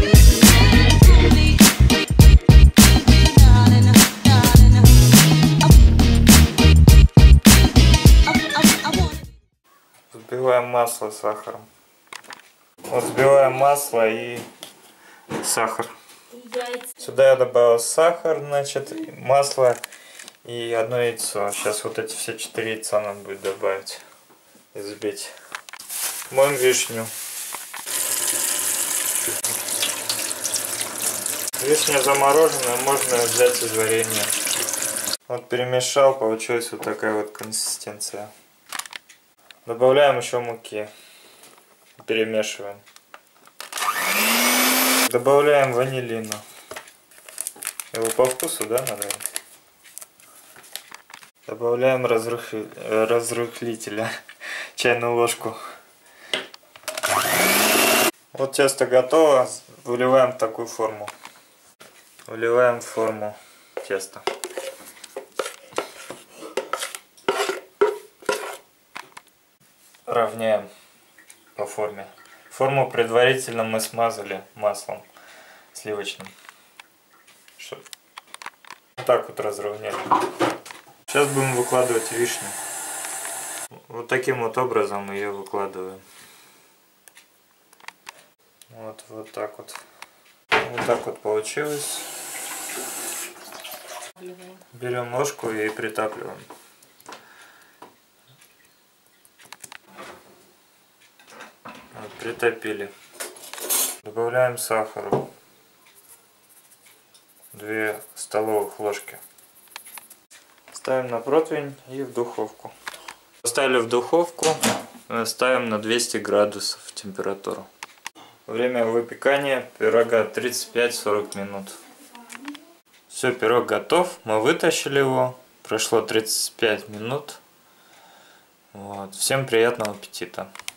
Взбиваем масло с сахаром. Вот взбиваем масло и сахар. Сюда я добавил сахар, значит, масло и одно яйцо. Сейчас вот эти все 4 яйца надо будет добавить и взбить. Моем вишню. Вишня замороженная, можно взять из варенья. Вот перемешал, получилась вот такая вот консистенция. Добавляем еще муки. Перемешиваем. Добавляем ванилину. Его по вкусу, да, надо? Добавляем разрыхлителя. Чайную ложку. Вот тесто готово. Выливаем в такую форму. Выливаем в форму теста. Равняем по форме. Форму предварительно мы смазали маслом сливочным. Вот так вот разровняли. Сейчас будем выкладывать вишню. Вот таким вот образом ее выкладываем. Вот так вот. Вот так вот получилось. Берем ложку и притапливаем. Вот, притопили. Добавляем сахару. 2 столовых ложки. Ставим на противень и в духовку. Поставили в духовку, ставим на 200 градусов температуру. Время выпекания пирога 35-40 минут. Все, пирог готов. Мы вытащили его. Прошло 35 минут. Вот. Всем приятного аппетита.